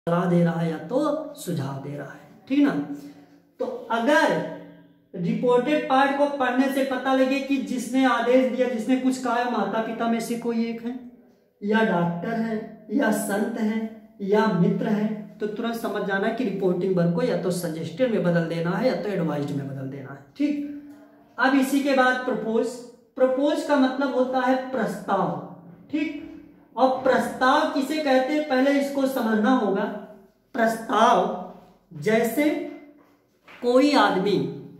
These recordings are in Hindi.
सलाह दे रहा है या तो सुझाव दे रहा है, ठीक ना। तो अगर रिपोर्टेड पार्ट को पढ़ने से पता लगे कि जिसने आदेश दिया, जिसने कुछ कहा, माता पिता में से कोई एक है, या डॉक्टर है, या संत है, या मित्र है, तो तुरंत समझ जाना कि रिपोर्टिंग वर्ब को या तो सजेस्टेड में बदल देना है या तो एडवाइज्ड में बदल देना है, ठीक। अब इसी के बाद प्रपोज। प्रपोज का मतलब होता है प्रस्ताव, ठीक। और प्रस्ताव किसे कहते हैं पहले इसको समझना होगा। प्रस्ताव जैसे कोई आदमी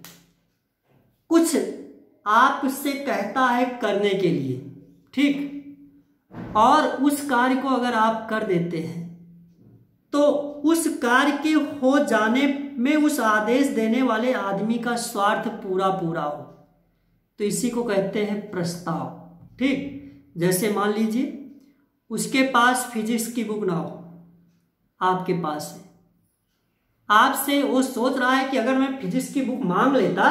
कुछ आपसे कहता है करने के लिए, ठीक, और उस कार्य को अगर आप कर देते हैं तो उस कार्य के हो जाने में उस आदेश देने वाले आदमी का स्वार्थ पूरा पूरा हो, तो इसी को कहते हैं प्रस्ताव, ठीक। जैसे मान लीजिए उसके पास फिजिक्स की बुक ना हो, आपके पास है, आपसे वो सोच रहा है कि अगर मैं फिजिक्स की बुक मांग लेता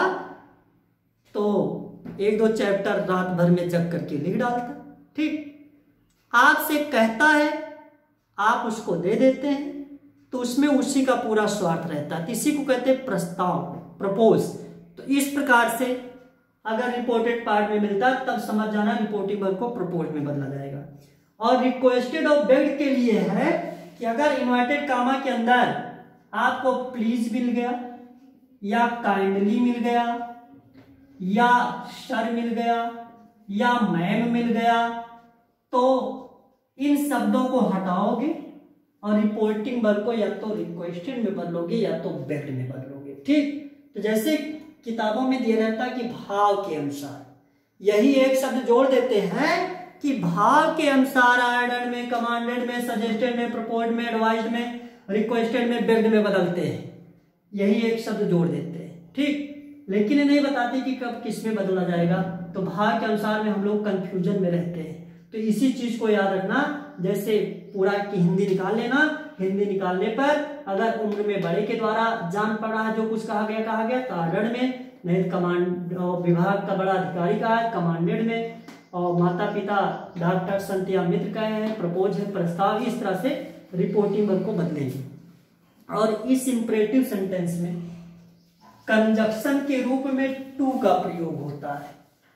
तो 1-2 चैप्टर रात भर में जग करके लिख डालता, ठीक। आपसे कहता है, आप उसको दे देते हैं, तो उसमें उसी का पूरा स्वार्थ रहता है, इसी को कहते हैं प्रस्ताव, प्रपोज। तो इस प्रकार से अगर रिपोर्टेड पार्ट में मिलता है तब समझ जाना रिपोर्टिंग वर्ब को प्रपोज में बदला जाएगा। और रिक्वेस्टेड और बेग्ड के लिए है कि अगर इन्वर्टेड कामा के अंदर आपको प्लीज मिल गया, या काइंडली मिल गया, या सर मिल गया, या मैम मिल गया, तो इन शब्दों को हटाओगे और रिपोर्टिंग वर्ब को या तो रिक्वेस्टेड में बदलोगे या तो बेग्ड में बदलोगे, ठीक। तो जैसे किताबों में दिया रहता है कि भाव के अनुसार, यही एक शब्द जोड़ देते हैं कि भाव के अनुसार ऑर्डर में, कमांडेड में, सजेस्टेड में, प्रपोज्ड में, एडवाइज्ड में, रिक्वेस्टेड में, बेग्ड में बदलते हैं, यही एक शब्द जोड़ देते हैं, ठीक। लेकिन ये नहीं बताते कि कब किस में बदला जाएगा, तो भाव के अनुसार में हम लोग कंफ्यूजन में रहते हैं। तो इसी चीज को याद रखना, जैसे पूरा की हिंदी निकाल लेना, हिंदी निकालने पर अगर उम्र में बड़े के द्वारा जान पड़ा है जो कुछ कहा गया तो ऑर्डर में, नहीं कमांड विभाग का बड़ा अधिकारी का है कमांडेड में, और माता पिता डॉक्टर संत या मित्र का है प्रपोज है प्रस्ताव। इस तरह से रिपोर्टिंग वर्ब को बदलेंगे। और इस इंपरेटिव सेंटेंस में कंजक्शन के रूप में टू का प्रयोग होता है।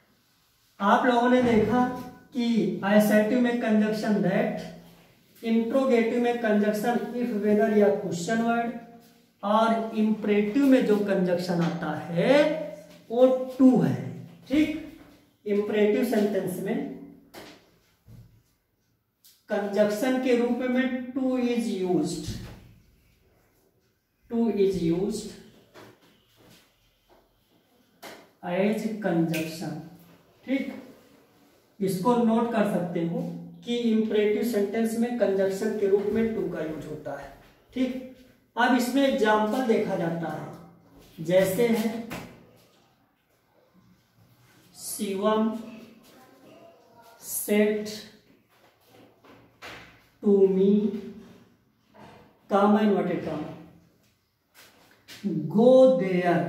आप लोगों ने देखा कि एसेटिव में कंजक्शन दैट, इंट्रोगेटिव में कंजक्शन इफ, वेदर या क्वेश्चन वर्ड, और इंपरेटिव में जो कंजक्शन आता है वो टू है, ठीक। इंपरेटिव सेंटेंस में कंजक्शन के रूप में to is used, to is used as conjunction, ठीक। इसको नोट कर सकते हो कि इंपरेटिव सेंटेंस में कंजक्शन के रूप में टू का यूज होता है, ठीक। अब इसमें एग्जाम्पल देखा जाता है, जैसे है Shivam said to me, comma inverted comma, go there,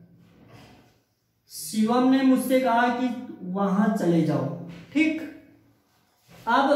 Shivam ने मुझसे कहा कि वहां चले जाओ, ठीक। अब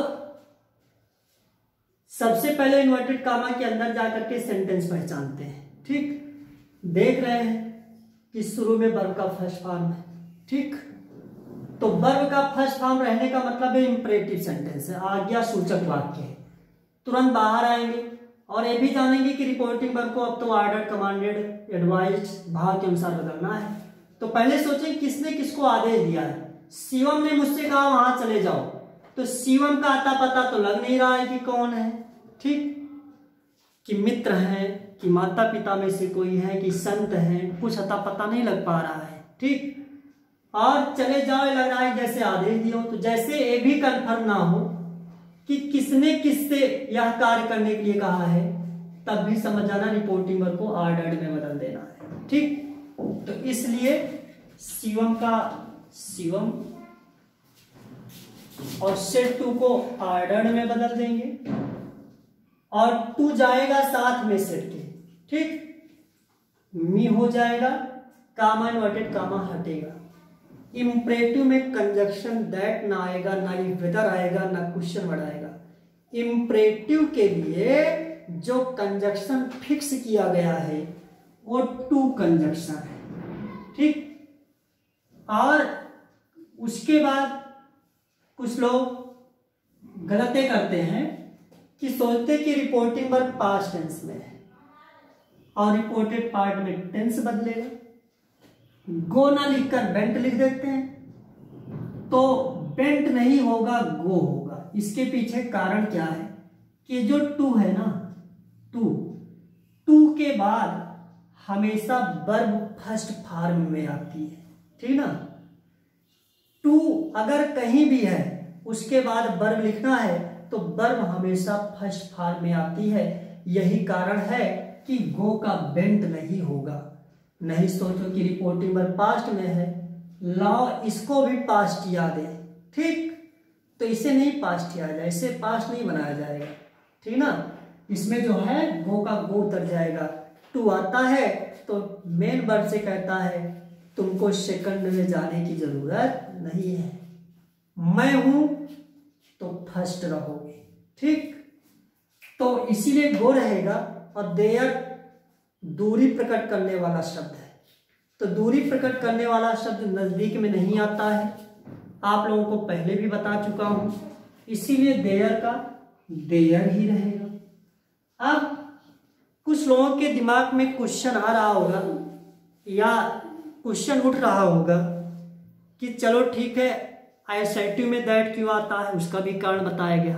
सबसे पहले इन्वर्टेड कामा के अंदर जाकर के सेंटेंस पहचानते हैं, ठीक। देख रहे हैं कि शुरू में वर्ब का फर्स्ट फॉर्म है, ठीक। तो वर्ब का फर्स्ट फॉर्म रहने का मतलब है इंपरेटिव सेंटेंस है, आज्ञा सूचक वाक्य है, तुरंत बाहर आएंगे। और ये भी जानेंगे कि रिपोर्टिंग वर्ब को अब तो ऑर्डर, कमांडेड, एडवाइज्ड, भाव के अनुसार बदलना है। तो पहले सोचें किसने किसको आदेश दिया है। शिवम ने मुझसे कहा वहां चले जाओ, तो शिवम का आता पता तो लग नहीं रहा है कि कौन है, ठीक। कि मित्र है, कि माता पिता में से कोई है, कि संत है, कुछ अता पता नहीं लग पा रहा है, ठीक। और चले जाओ लग रहा है जैसे आदेश दिया हो। तो जैसे ये भी कन्फर्म ना हो कि किसने किससे यह कार्य करने के लिए कहा है, तब भी समझ जाना रिपोर्टिंग वर्ब को ऑर्डर्ड में बदल देना है, ठीक। तो इसलिए शिवम का शिवम और सेट टू को ऑर्डर्ड में बदल देंगे, और टू जाएगा साथ में सेट के, ठीक। मी हो जाएगा, कामा इन्वर्टेड कामा हटेगा। इंपरेटिव में कंजक्शन दैट ना आएगा, ना वेदर आएगा, ना क्वेश्चन वर्ड आएगा। इंपरेटिव के लिए जो कंजक्शन फिक्स किया गया है वो टू कंजक्शन है, ठीक। और उसके बाद कुछ लोग गलती करते हैं कि सोचते कि रिपोर्टिंग वर्ब पास्ट टेंस में है और रिपोर्टेड पार्ट में टेंस बदलेगा, गो ना लिखकर बेंट लिख देते हैं, तो बेंट नहीं होगा, गो होगा। इसके पीछे कारण क्या है कि जो टू है ना, टू के बाद हमेशा वर्ब फर्स्ट फॉर्म में आती है, ठीक ना। टू अगर कहीं भी है उसके बाद वर्ब लिखना है तो वर्ब हमेशा फर्स्ट फॉर्म में आती है। यही कारण है कि गो का बेंट नहीं होगा। नहीं सोचो कि रिपोर्टिंग वर्ब पास्ट में है, लाओ इसको भी पास्ट याद है, ठीक, तो इसे नहीं पास्ट किया जाए, इसे पास्ट नहीं बनाया जाएगा, ठीक ना। इसमें जो है गो का गो उतर जाएगा। टू आता है तो मेन वर्ब से कहता है तुमको सेकंड में जाने की जरूरत नहीं है, मैं हूं तो फर्स्ट रहोगे, ठीक। तो इसीलिए गो रहेगा। और देयर दूरी प्रकट करने वाला शब्द है, तो दूरी प्रकट करने वाला शब्द नजदीक में नहीं आता है, आप लोगों को पहले भी बता चुका हूं, इसीलिए देयर का देयर ही रहेगा। अब कुछ लोगों के दिमाग में क्वेश्चन आ रहा होगा या क्वेश्चन उठ रहा होगा कि चलो ठीक है, एसर्टिव में दैट क्यों आता है, उसका भी कारण बताया गया।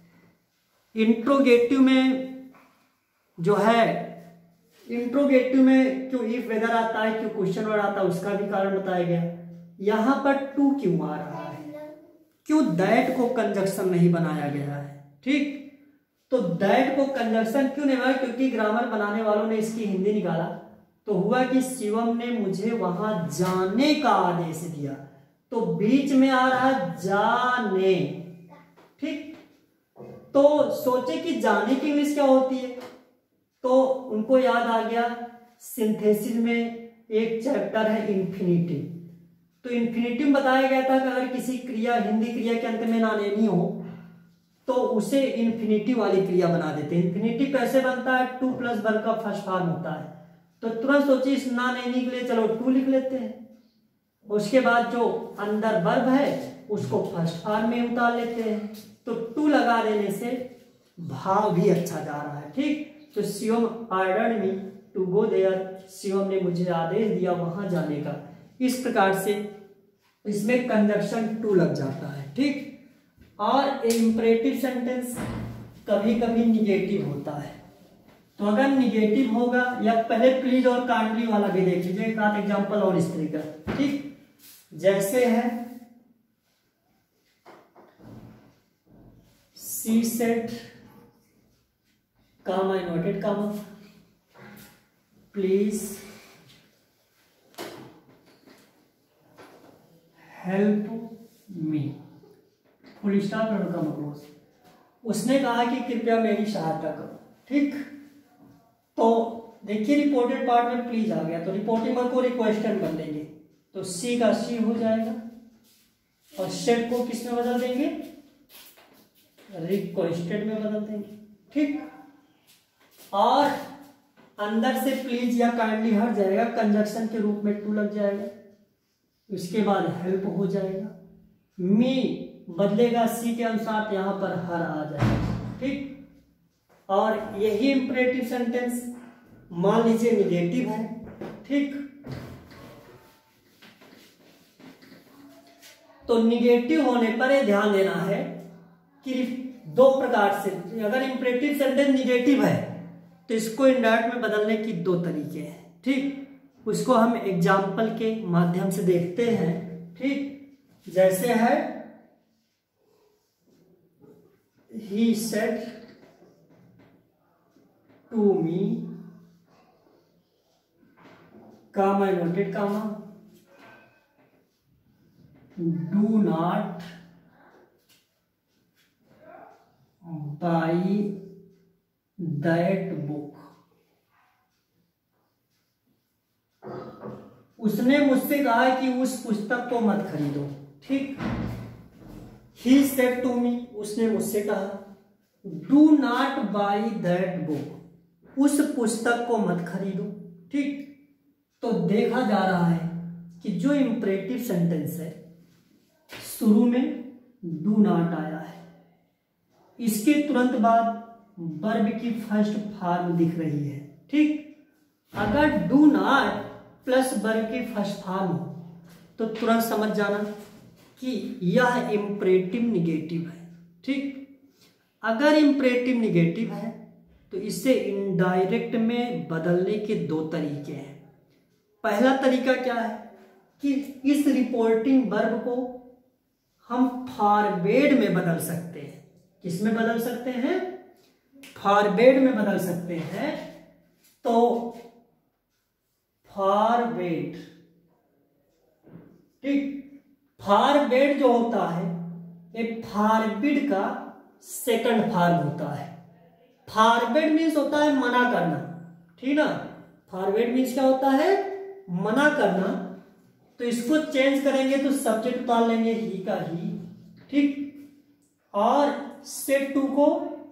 इंट्रोगेटिव में जो है, इंट्रोगेटिव में क्यों इफ वेदर आता है, क्यों क्वेश्चन वर्ड आता है, उसका भी कारण बताया गया। यहां पर टू क्यों आ रहा है, क्यों दैट को कंजक्शन नहीं बनाया गया है, ठीक। तो दैट को कंजक्शन क्यों नहीं बनाया, क्योंकि ग्रामर बनाने वालों ने इसकी हिंदी निकाला तो हुआ कि शिवम ने मुझे वहां जाने का आदेश दिया, तो बीच में आ रहा जाने, ठीक। तो सोचे कि जाने की इंग्लिश क्या होती है, तो उनको याद आ गया सिंथेसिस में एक चैप्टर है इन्फिनिटिव, तो इन्फिनिटिव बताया गया था कि अगर किसी क्रिया हिंदी क्रिया के अंत में ना लेनी हो तो उसे इन्फिनिटिव वाली क्रिया बना देते हैं। इन्फिनिटिव कैसे बनता है, टू प्लस वर्ब का फर्स्ट फॉर्म होता है, तो तुरंत सोचिए इस ना लेने के लिए चलो टू लिख लेते हैं, उसके बाद जो अंदर वर्ब है उसको फर्स्ट फॉर्म में उतार लेते हैं, तो टू लगा देने से भाव भी अच्छा जा रहा है, ठीक। तो Shivam ordered me to go there, Shivam ने मुझे आदेश दिया वहां जाने का। इस प्रकार से इसमें कंजक्शन टू लग जाता है, ठीक। और इंपरेटिव सेंटेंस कभी कभी निगेटिव होता है, तो अगर निगेटिव होगा, या पहले प्लीज और काइंडली वाला भी देख लीजिए, एक आध एग्जाम्पल और इस तरीके का, ठीक। जैसे है she said comma inverted comma please help me, full stop come close. उसने कहा कि कृपया मेरी सहायता करो, ठीक। तो देखिए रिपोर्टेड पार्ट में प्लीज आ गया, तो रिपोर्टिंग वर्ब को रिक्वेस्टेड कर देंगे, तो सी का सी हो जाएगा, और सेड को किस में बदल देंगे, रिक्वेस्टेड में बदल देंगे, ठीक। और अंदर से प्लीज या काइंडली हट जाएगा, कंजक्शन के रूप में टू लग जाएगा, उसके बाद हेल्प हो जाएगा, मी बदलेगा सी के अनुसार, यहां पर हर आ जाएगा, ठीक। और यही इंपरेटिव सेंटेंस मान लीजिए निगेटिव है, ठीक। तो निगेटिव होने पर यह ध्यान देना है कि दो प्रकार से, अगर इंपरेटिव सेंटेंस निगेटिव है तो इसको इनडायरेक्ट में बदलने की दो तरीके हैं, ठीक। उसको हम एग्जाम्पल के माध्यम से देखते हैं, ठीक। जैसे है he said to me comma inverted comma do not buy that book. उसने मुझसे कहा कि उस पुस्तक को मत खरीदो, ठीक। ही सेड टू मी, उसने मुझसे कहा, do not buy that book, उस पुस्तक को मत खरीदो। ठीक, तो देखा जा रहा है कि जो इंपरेटिव सेंटेंस है शुरू में डू नॉट आया है, इसके तुरंत बाद वर्ब की फर्स्ट फॉर्म दिख रही है। ठीक, अगर डू नॉट प्लस वर्ब की फर्स्ट फॉर्म हो तो तुरंत समझ जाना कि यह इंपरेटिव निगेटिव है। ठीक, अगर इंपरेटिव निगेटिव है तो इसे इनडायरेक्ट में बदलने के दो तरीके हैं। पहला तरीका क्या है कि इस रिपोर्टिंग वर्ब को हम फॉरवर्ड में बदल सकते हैं। किस में बदल सकते हैं? फॉरवर्ड में बदल सकते हैं। तो फॉरवर्ड, ठीक, फॉरवर्ड जो होता है ये फॉरवर्ड का सेकंड फॉर्म होता है। फॉरवर्ड मीन्स होता है मना करना, ठीक ना। फॉरवर्ड मीन्स क्या होता है? मना करना। तो इसको चेंज करेंगे तो सब्जेक्ट उतार लेंगे ही का ही, ठीक, और सेट टू को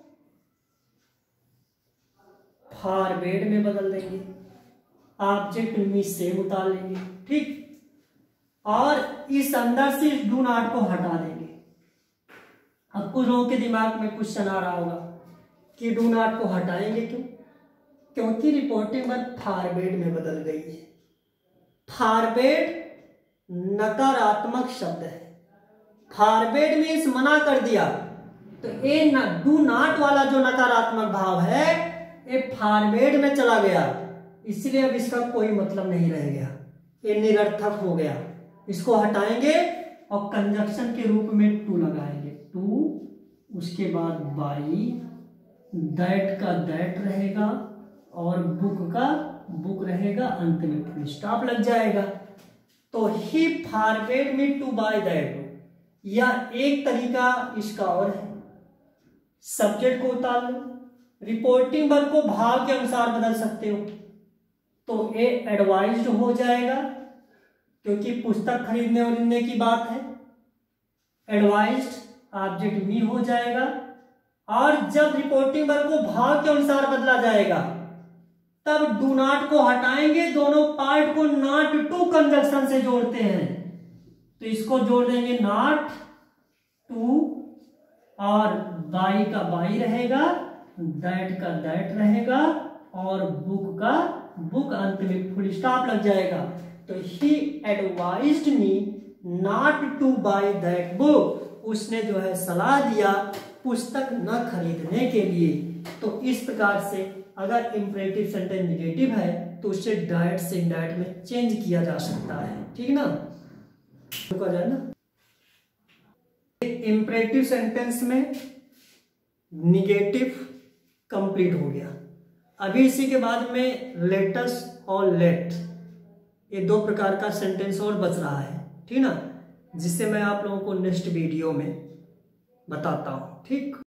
फॉरवर्ड में बदल देंगे, ऑब्जेक्ट मी से उतार लेंगे। ठीक, और इस अंदर से डू नॉट को हटा देंगे। अब कुछ लोगों के दिमाग में क्वेश्चन आ रहा होगा कि डू नॉट को हटाएंगे क्यों? क्योंकि रिपोर्टिंग वर्ब फॉरवर्ड में बदल गई है। फॉरवर्ड नकारात्मक शब्द है। फॉरवर्ड मीन्स मना कर दिया, तो ये डू नॉट वाला जो नकारात्मक भाव है ये फॉरवर्ड में चला गया, इसलिए अब इसका कोई मतलब नहीं रह गया, ये निरर्थक हो गया। इसको हटाएंगे और कंजक्शन के रूप में टू लगाएंगे। टू, उसके बाद बाई, दैट का दैट रहेगा और बुक का बुक रहेगा, अंत में फुल स्टॉप लग जाएगा। तो he forward me to buy that book, या एक तरीका इसका और है, सब्जेक्ट को उतार लो, रिपोर्टिंग वर्ब को भाव के अनुसार बदल सकते हो। तो ये एडवाइज्ड हो जाएगा क्योंकि पुस्तक खरीदने उड़ने की बात है। एडवाइज्ड ऑब्जेक्ट मी हो जाएगा, और जब रिपोर्टिंग वर्ब को भाव के अनुसार बदला जाएगा तब डू नॉट को हटाएंगे। दोनों पार्ट को नॉट टू कंजक्शन से जोड़ते हैं, तो इसको जोड़ देंगे नॉट टू, और बाई का बाई रहेगा, दैट का दैट रहेगा और बुक का बुक, अंत में फुल स्टॉप लग जाएगा। तो he advised me not to buy that book, उसने जो है सलाह दिया पुस्तक न खरीदने के लिए। तो इस प्रकार से अगर इंपरेटिव सेंटेंस निगेटिव है तो उसे डायरेक्ट से इनडायरेक्ट में चेंज किया जा सकता है, ठीक ना। रुका जाए ना, इंपरेटिव सेंटेंस में निगेटिव कंप्लीट हो गया। अभी इसी के बाद में लेटस और लेट, ये दो प्रकार का सेंटेंस और बच रहा है, ठीक ना, जिससे मैं आप लोगों को नेक्स्ट वीडियो में बताता हूं, ठीक।